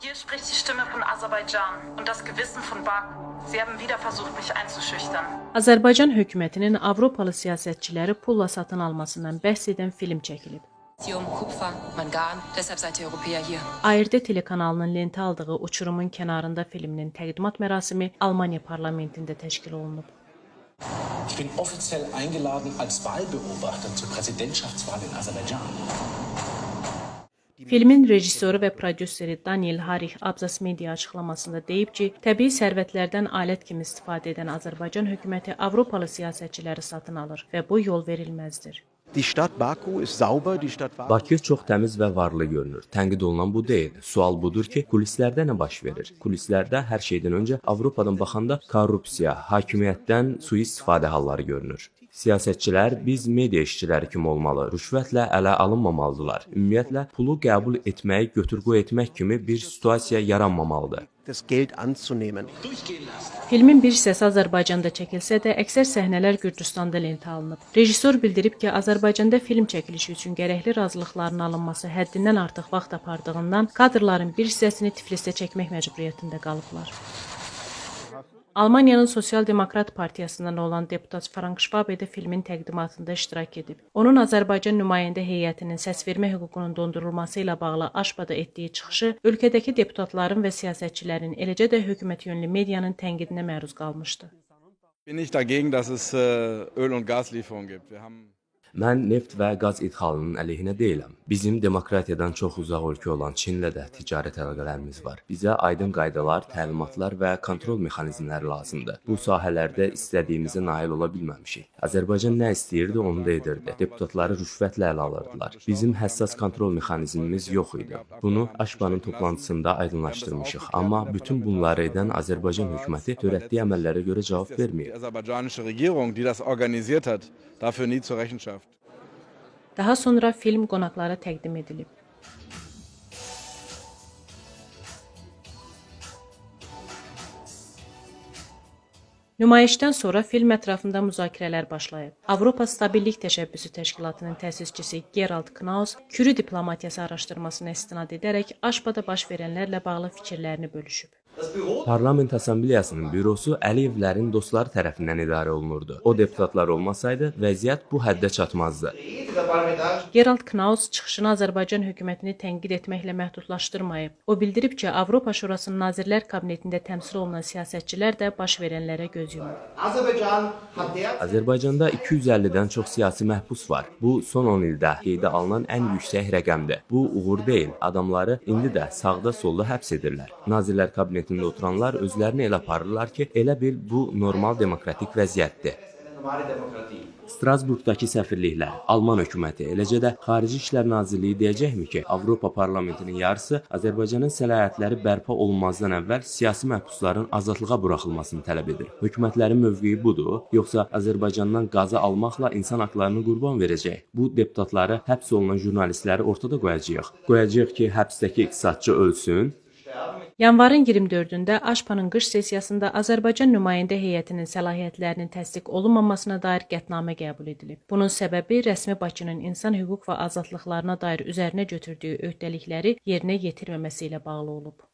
Hier spricht die Stimme von Aserbaidschan und das Gewissen von Baku. Sie haben wieder versucht, mich einzuschüchtern. Azərbaycan hökumətinin Avropalı siyasətçiləri pulla satın almasından bəhs edən film çəkilib. Kupfer, Mangan, deshalb seid ihr Europäer hier. ARD telekanalının lentə aldığı Uçurumun kənarında filminin təqdimat mərasimi Almaniya parlamentində təşkil olunub. Ich bin offiziell eingeladen als Wahlbeobachter zur Präsidentschaftswahl in Aserbaidschan. Filmin rejissoru və prodüseri Daniel Harich Abzas Media açıqlamasında deyib ki, təbii sərvətlərdən alət kimi istifadə edən Azərbaycan hökuməti Avropalı siyasətçiləri satın alır və bu yol verilməzdir. Bakı çox təmiz və varlı görünür. Tənqid olunan bu deyil. Sual budur ki, kulislərdə nə baş verir? Kulislərdə hər şeydən öncə Avropadan baxanda korrupsiya, hakimiyyətdən sui-istifadə halları görünür. Siyasətçilər biz media işçiləri kimi olmalı, rüşvətlə ələ alınmamalıdırlar. Ümumiyyətlə, pulu qəbul etmək, götür-qoy etmək kimi bir situasiya yaranmamalıdır. Filmin bir hissəsi Azərbaycanda çəkilsə də, əksər səhnələr Gürcüstanda lentə alınıb. Rejissor bildirib ki, Azərbaycanda film çəkilişi üçün gərəkli razılıqların alınması həddindən artıq vaxt apardığından kadrların bir hissəsini Tiflisdə çəkmək məcburiyyətində qalıblar. Almaniyanın Sosial Demokrat Partiyasından olan deputat Frank Schwabe də filmin təqdimatında iştirak edib. Onun Azərbaycan nümayəndə heyətinin səsvermə hüququnun dondurulması ilə bağlı Aşbada etdiyi çıxışı ölkədəki deputatların və siyasətçilərin, eləcə də hökumət yönlü medianın tənqidinə məruz qalmışdı. Bin ich dagegen, dass es Öl- und Gaslieferungen gibt. Mən neft və qaz idxalının əleyhinə deyiləm. Bizim demokratiyadan çox uzaq ölkə olan Çinlə də ticarət əlaqələrimiz var. Bizə aydın qaydalar, təlimatlar və kontrol mexanizmləri lazımdır. Bu sahələrdə istədiyimizə nail ola bilməmişik. Azərbaycan nə istəyirdi, onu da edirdi. Deputatları rüşvətlə ələ alırdılar. Bizim həssas kontrol mexanizmimiz yox idi. Bunu Aşbanın toplantısında aydınlaşdırmışıq. Amma bütün bunları edən Azərbaycan hökuməti törətdiyi əməllərə görə cavab verməyib. Daha sonra film qonaqlara təqdim edilib. Nümayişdən sonra film ətrafında müzakirələr başlayıb. Avropa Stabillik Təşəbbüsü Təşkilatının təsisçisi Gerald Knaus Kürü diplomatiyası araşdırmasına istinad edərək Aşbada baş verənlərlə bağlı fikirlərini bölüşüb. Parlament Assambleyasının bürosu Əliyevlərin dostları tərəfindən idarə olunurdu. O deputatlar olmasaydı, vəziyyət bu həddə çatmazdı. Gerald Knaus çıxışını Azərbaycan hökumətini tənqid etməklə məhdudlaşdırmayıb. O bildirib ki, Avropa Şurasının Nazirlər Kabinetində təmsil olunan siyasətçilər də baş verənlərə göz yumur. Azərbaycanda 250-dən çox siyasi məhbus var. Bu, son 10 ildə qeydə alınan ən yüksək rəqəmdir. Bu, uğur deyil. Adamları indi də sağda solda həbs edirlər. Nazirlər Kabinetində oturanlar özlərini elə aparırlar ki, elə bil bu normal demokratik vəziyyətdir. Strasburqdakı səfirliklər, Alman hökuməti, eləcə də Xarici İşlər Nazirliyi deyəcəkmi ki, Avropa Parlamentinin yarısı Azərbaycanın səlahiyyətləri bərpa olunmazdan əvvəl siyasi məhbusların azadlığa buraxılmasını tələb edir. Hökumətlərin mövqeyi budur, yoxsa Azərbaycandan qazı almaqla insan haqlarını qurban verəcək? Bu deputatları, həbs olunan jurnalistləri ortada qoyacaq. Qoyacaq ki, həbsdəki iqtisadçı ölsün. Yanvarın 24-də Aşpanın qış sessiyasında Azərbaycan nümayəndə heyətinin səlahiyyətlərinin təsdiq olunmamasına dair qətnamə qəbul edilib. Bunun səbəbi rəsmi Bakının insan hüquq və azadlıqlarına dair üzərinə götürdüyü öhdəlikləri yerinə yetirməməsi ilə bağlı olub.